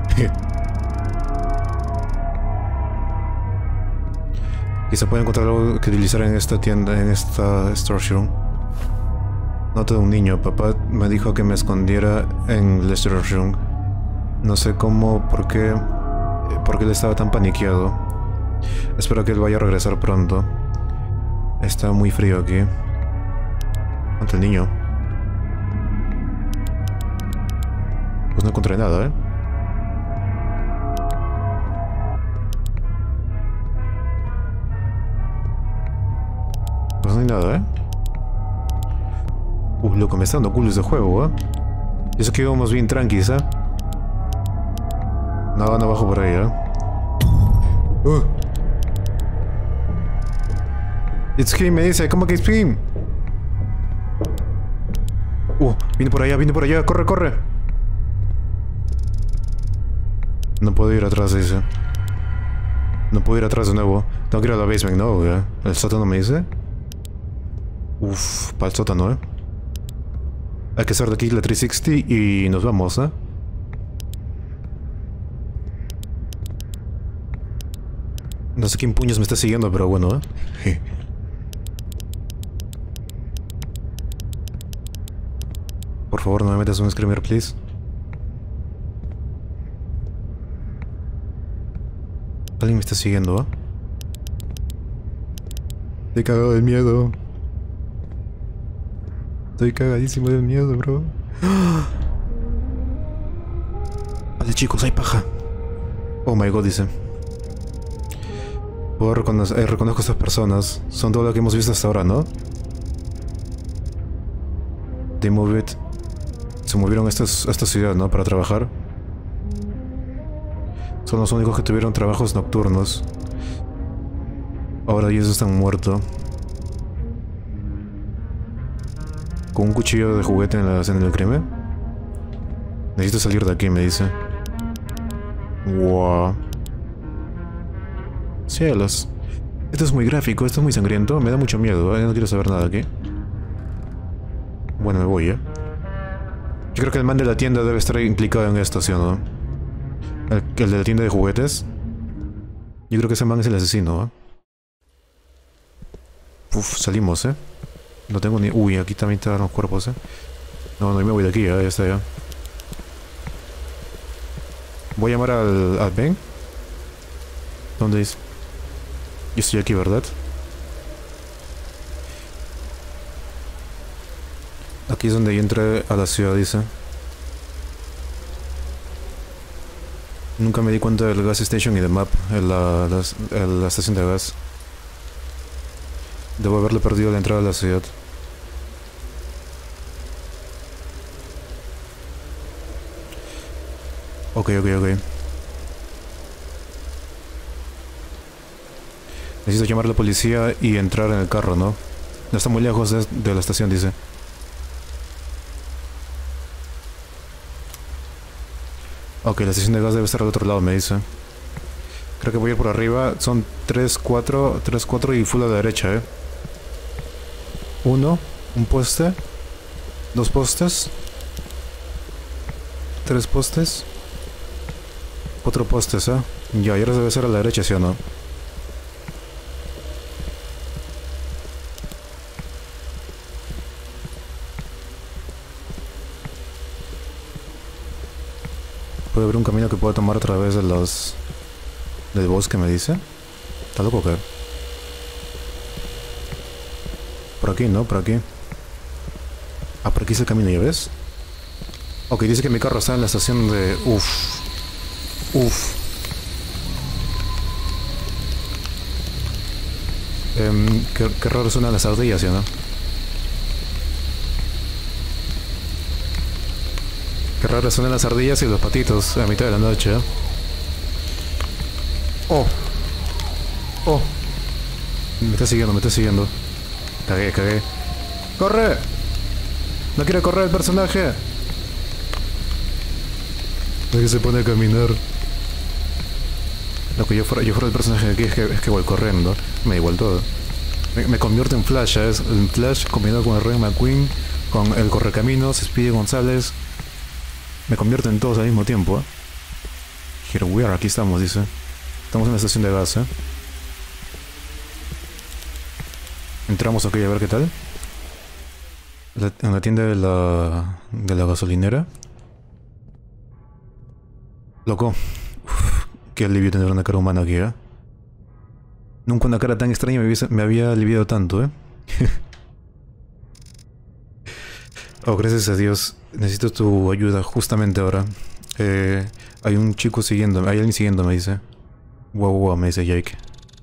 Quizá pueda encontrar algo que utilizar en esta tienda, en esta storage room. Nota de un niño. Papá me dijo que me escondiera en el storage room. No sé cómo, por qué él estaba tan paniqueado. Espero que él vaya a regresar pronto. Está muy frío aquí. Ante el niño. Pues no encontré nada, Pues no hay nada, loco, me está dando culo ese juego, Y eso que íbamos bien tranquis, No, no bajo por ahí, It's him, me dice, ¿cómo que it's him? Viene por allá, corre. No puedo ir atrás, dice. No puedo ir atrás de nuevo. Tengo que ir a la basement, ¿no? ¿El sótano me dice? Para el sótano, Hay que hacer de aquí la 360 y nos vamos, No sé quién puños me está siguiendo, pero bueno, Por favor, no me metas un screamer, please. Alguien me está siguiendo, Estoy cagado del miedo. Estoy cagadísimo del miedo, bro. Vale, chicos, hay paja. Oh my god, dice. Puedo reconocer, reconozco a estas personas. Son todo lo que hemos visto hasta ahora, ¿no? They move it se movieron a esta ciudad, ¿no? Para trabajar. Son los únicos que tuvieron trabajos nocturnos. Ahora ellos están muertos. Con un cuchillo de juguete en la escena del crimen. Necesito salir de aquí, me dice. Wow. Cielos. Esto es muy gráfico, esto es muy sangriento. Me da mucho miedo, no quiero saber nada aquí. Bueno, me voy, Yo creo que el man de la tienda debe estar implicado en esto, ¿sí o no? El de la tienda de juguetes. Yo creo que ese man es el asesino, Uf, salimos, No tengo ni... Uy, aquí también están los cuerpos, No, yo me voy de aquí, ya está, ya. Voy a llamar al Ben. ¿Dónde es? Yo estoy aquí, ¿verdad? Aquí es donde yo entré a la ciudad, dice. Nunca me di cuenta del gas station y del map en la estación de gas. Debo haberle perdido la entrada a la ciudad. Ok. Necesito llamar a la policía y entrar en el carro, ¿no? No está muy lejos de la estación, dice. Ok, la estación de gas debe estar al otro lado, me dice. Creo que voy a ir por arriba. Son 3, 4 y full a la derecha, Uno, un poste. 2 postes. 3 postes. 4 postes, Ya, y ahora debe ser a la derecha, ¿sí o no? Puede haber un camino que pueda tomar a través de del bosque, me dice. ¿Está loco o qué? Por aquí, ¿no? Por aquí. Ah, por aquí es el camino, ¿ya ves? Ok, dice que mi carro está en la estación de... Uf. Qué raro suenan las ardillas, ¿sí o no? Qué raro suenan las ardillas y los patitos a mitad de la noche, Oh. Me está siguiendo. Cagué. ¡Corre! No quiere correr el personaje. Es que se pone a caminar. Lo que yo fuera el personaje de aquí es que voy corriendo. Me da igual todo. Me convierto en Flash, ¿sabes? El Flash combinado con el Ray McQueen, con el Correcaminos, Speedy González. Me convierto en todos al mismo tiempo, Here we are, aquí estamos, dice. Estamos en la estación de gas, Entramos aquí a ver qué tal. En la tienda de la gasolinera. Loco. Uf, qué alivio tener una cara humana aquí, Nunca una cara tan extraña me había aliviado tanto, Oh, gracias a Dios. Necesito tu ayuda justamente ahora. Hay un chico siguiéndome. Hay alguien siguiéndome, dice. Wow, me dice Jake.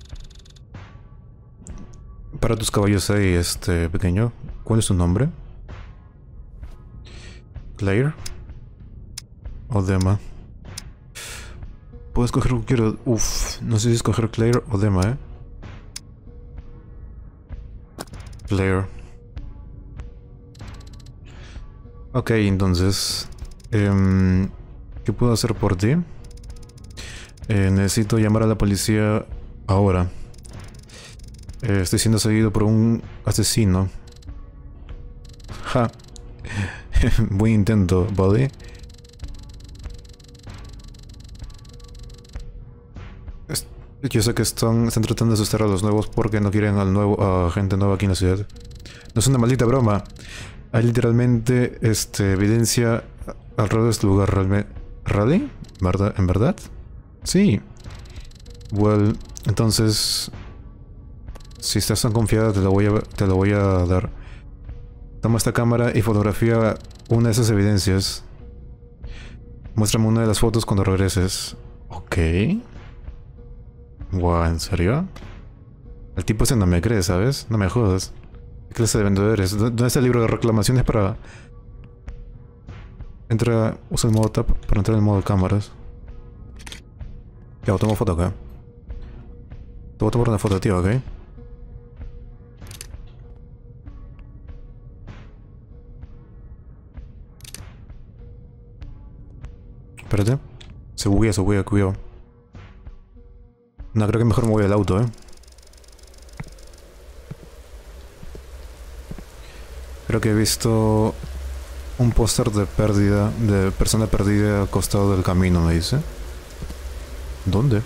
Para tus caballos ahí, pequeño. ¿Cuál es tu nombre? Claire. O Dema. Puedo escoger lo que quiero. Uf, no sé si escoger Claire o Dema, Claire. Ok, entonces... ¿qué puedo hacer por ti? Necesito llamar a la policía ahora. Estoy siendo seguido por un asesino. Ja. Buen intento, buddy. Yo sé que están tratando de asustar a los nuevos porque no quieren a gente nueva aquí en la ciudad. No es una maldita broma. Hay literalmente evidencia alrededor de este lugar realmente. ¿Rally? ¿Verdad? ¿En verdad? Sí. Well, entonces... Si estás tan confiada te lo voy a dar. Toma esta cámara y fotografía una de esas evidencias. Muéstrame una de las fotos cuando regreses. Ok. Wow, ¿en serio? El tipo ese no me cree, ¿sabes? No me jodas. ¿Qué clase de vendedores? ¿Dónde está el libro de reclamaciones para Entra, usa el modo tap para entrar en el modo cámaras. Ya, tomo foto acá. Te voy a tomar una foto, tío, ¿ok? Espérate. Se buguea, cuidado. No, creo que mejor me voy al auto, Creo que he visto un póster de pérdida, de persona perdida al costado del camino, me dice. ¿Dónde?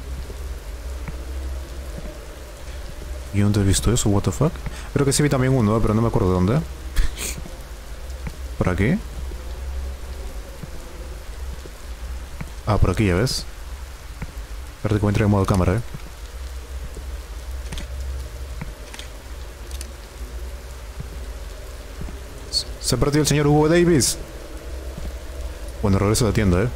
¿Y dónde he visto eso? What the fuck? Creo que sí vi también uno, pero no me acuerdo dónde. ¿Por aquí? Ah, por aquí, ya ves. Espérate que voy a entrar en modo cámara, Se ha perdido el señor Hugo Davis. Bueno, regreso a la tienda,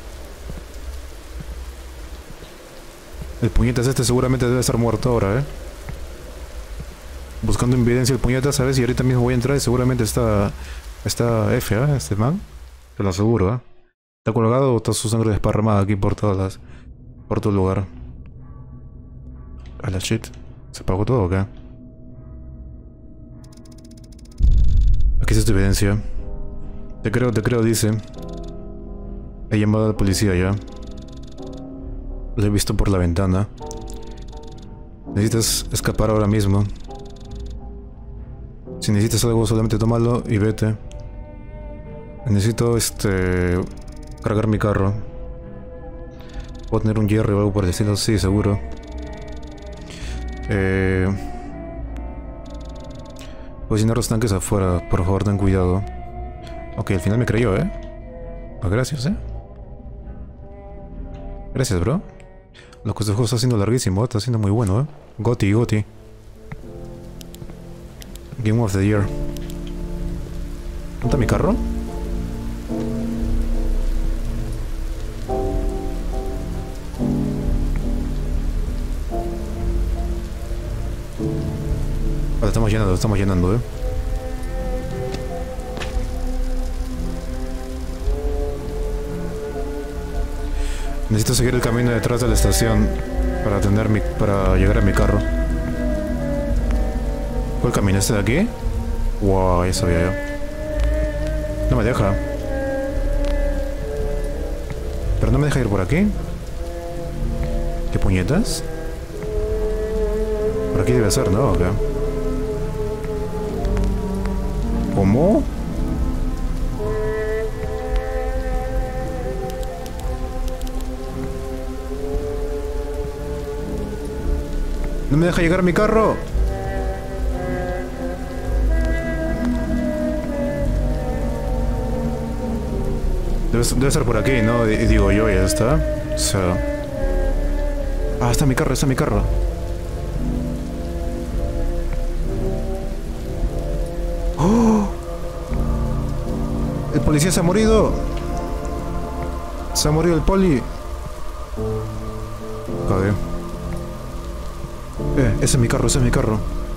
El puñetas este seguramente debe estar muerto ahora, Buscando evidencia el puñetas, ¿sabes? Y ahorita mismo voy a entrar y seguramente está F, Este man. Te lo aseguro, Está colgado o está su sangre desparramada aquí por por todo el lugar. A la shit. ¿Se apagó todo o qué? Aquí está tu evidencia. Te creo, dice. He llamado a la policía ya. Lo he visto por la ventana. Necesitas escapar ahora mismo. Si necesitas algo, solamente tómalo y vete. Necesito, cargar mi carro. ¿Puedo tener un Jerry o algo por el estilo? Sí, seguro. Voy a llenar los tanques afuera. Por favor, ten cuidado. Ok, al final me creyó, Ah, gracias, Gracias, bro. Lo que este juego está haciendo larguísimo, está haciendo muy bueno, Goti. Game of the Year. ¿Dónde está mi carro? Vale, lo estamos llenando, Necesito seguir el camino detrás de la estación para llegar a mi carro. ¿Cuál camino? ¿Este de aquí? Wow, ya sabía yo. No me deja. ¿Pero no me deja ir por aquí? ¿Qué puñetas? Por aquí debe ser, ¿no? ¿O qué? ¿Cómo? ¡No me deja llegar a mi carro! Debe ser por aquí, ¿no? Y digo yo, ya está. O sea... Ah, está mi carro, ¡Oh! El policía se ha morido. Se ha morido el poli. Joder. Ese es mi carro,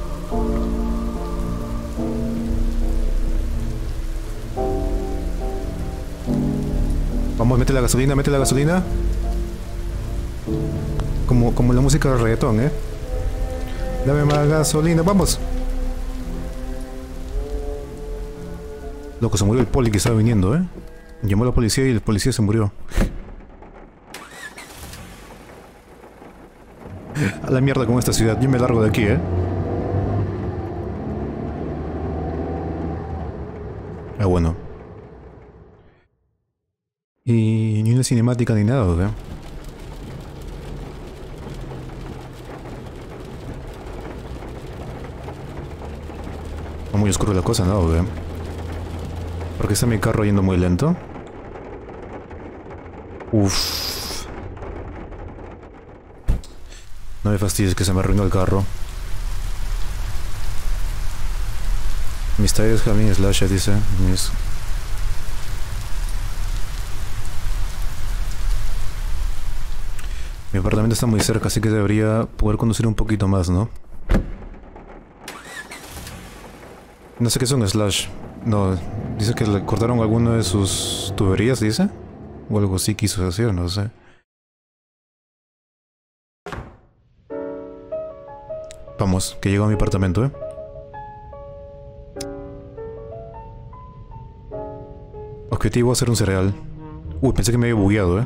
Vamos, mete la gasolina. Como la música del reggaetón, Dame más gasolina, vamos. Loco, se murió el poli que estaba viniendo, Llamó a la policía y el policía se murió. A la mierda con esta ciudad, yo me largo de aquí, Ah, bueno. Y ni una cinemática ni nada, ¿ok? Está muy oscuro la cosa, ¿no? ¿Ok? ¿Por qué está mi carro yendo muy lento? Uff. No me fastidies que se me arruinó el carro. Mis tires having slash, dice. Mi apartamento está muy cerca, así que debería poder conducir un poquito más, ¿no? No sé qué es un slash. No, Dice que le cortaron alguno de sus tuberías, dice. O algo así quiso decir, no sé. Vamos, que llego a mi apartamento, Objetivo, hacer un cereal. Uy, pensé que me había bugueado,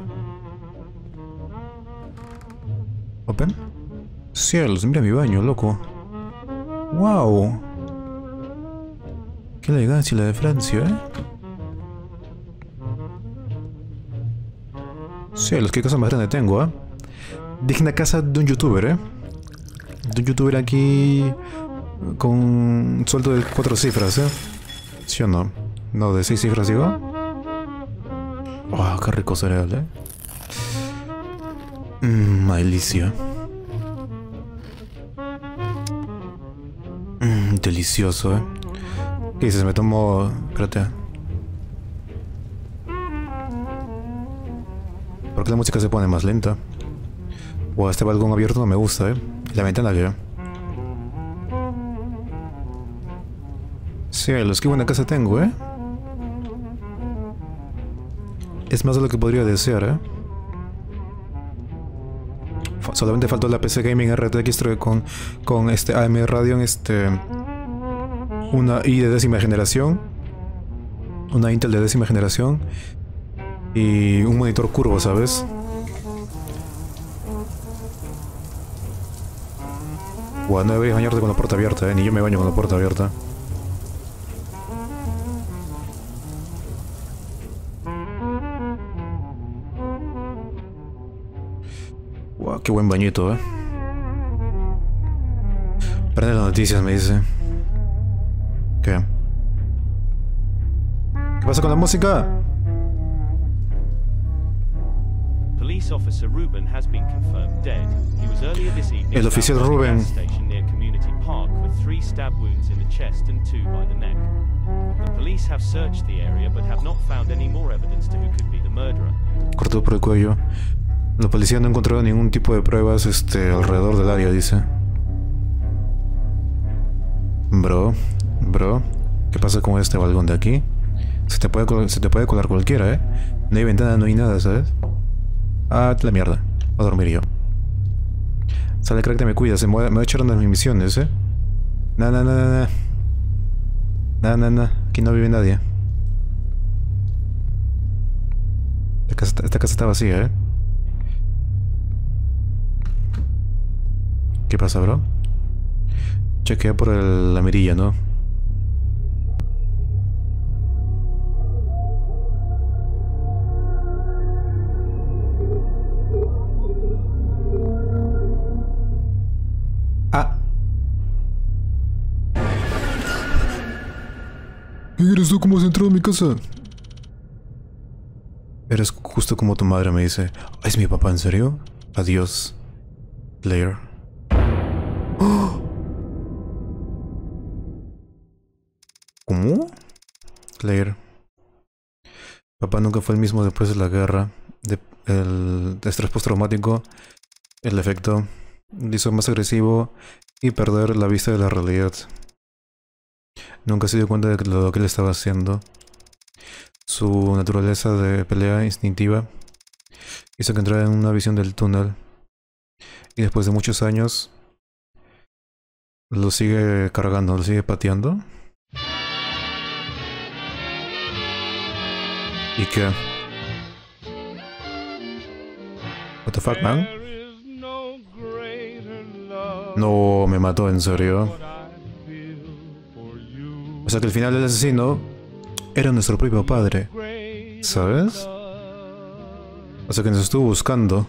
Open. Cielos, mira mi baño, loco. Wow. Qué elegancia la de Francia, Cielos, qué cosa más grande tengo, Digna casa de un youtuber, De un youtuber aquí con un sueldo de 4 cifras, ¿Sí o no? No, de 6 cifras, digo. Wow, qué rico cereal, delicia. Delicioso, ¿Qué dices? Me tomo... Espérate. ¿Por qué la música se pone más lenta? Wow, este balcón abierto no me gusta, La ventana que... Cielos, qué buena casa tengo, Es más de lo que podría desear, Solamente faltó la PC Gaming RTX con este AMD Radeon, una i de 10ª generación, una Intel de 10ª generación y un monitor curvo, ¿sabes? Wow, no deberías bañarte con la puerta abierta, ni yo me baño con la puerta abierta. Wow, qué buen bañito, Prende las noticias, me dice. ¿Qué? ¿Qué pasa con la música? El oficial Ruben. Cortado por el cuello. La policía no encontró ningún tipo de pruebas alrededor del área, dice. Bro, ¿qué pasa con este balcón de aquí? Se te puede colar cualquiera, No hay ventana, no hay nada, ¿sabes? Ah, la mierda. Voy a dormir yo. Sale, crack, te me cuida. Me voy a echar unas de mis misiones, Nah. Aquí no vive nadie. Esta casa está vacía, ¿Qué pasa, bro? Chequea por la mirilla, ¿no? Ah. ¿Quién eres tú? ¿Cómo has entrado a mi casa? Eres justo como tu madre, me dice. ¿Es mi papá, en serio? Adiós, Claire. ¡Oh! ¿Cómo? Claire. Papá nunca fue el mismo después de la guerra. El estrés postraumático, el efecto, hizo más agresivo y perder la vista de la realidad. Nunca se dio cuenta de lo que él estaba haciendo. Su naturaleza de pelea instintiva hizo que entrara en una visión del túnel. Y después de muchos años, lo sigue cargando, lo sigue pateando. ¿Y qué? What the fuck, man? No, me mató, en serio. O sea que al final el asesino era nuestro propio padre, ¿sabes? O sea que nos estuvo buscando.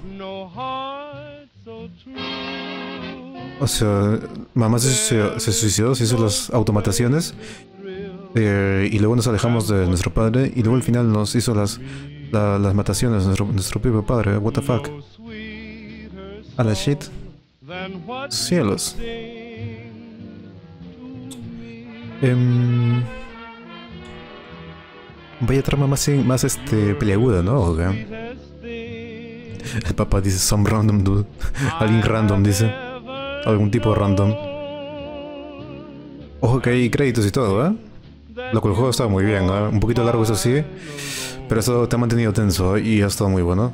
O sea, mamá se suicidó, se hizo las automataciones. Y luego nos alejamos de nuestro padre. Y luego al final nos hizo las mataciones de nuestro propio padre. What the fuck. A la shit. Cielos. Vaya trama más peleaguda, ¿no? Okay. El papá dice some random dude. Alguien random dice. Algún tipo random. Ojo que hay créditos y todo, Lo que el juego estaba muy bien, ¿eh? Un poquito largo eso sí, pero eso te ha mantenido tenso, ¿eh? Y ha estado muy bueno.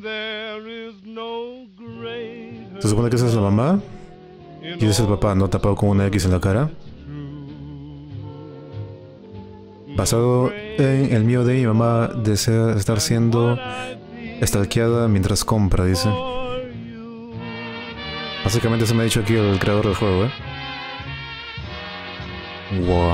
Se supone que esa es la mamá y ese es el papá, ¿no? Tapado con una X en la cara. Basado en el miedo de mi mamá desea estar siendo stalkeada mientras compra, dice. Básicamente eso me ha dicho aquí el creador del juego, ¿eh? Wow.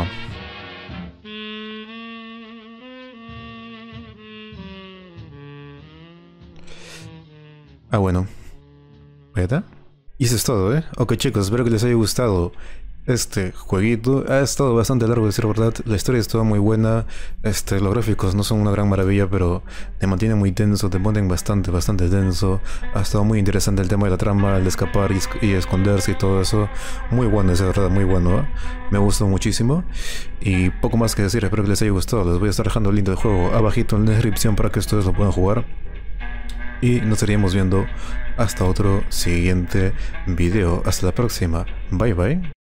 Ah, bueno. ¿Verdad? Y eso es todo, ¿eh? Ok, chicos, espero que les haya gustado este jueguito. Ha estado bastante largo, de decir verdad. La historia estuvo muy buena. Los gráficos no son una gran maravilla, pero te mantienen muy tenso, te ponen bastante tenso. Ha estado muy interesante el tema de la trama, el de escapar y esconderse y todo eso. Muy bueno, es de verdad, muy bueno, ¿eh? Me gustó muchísimo. Y poco más que decir, espero que les haya gustado. Les voy a estar dejando el link del juego abajito en la descripción para que ustedes lo puedan jugar. Y nos estaríamos viendo hasta otro siguiente video. Hasta la próxima. Bye bye.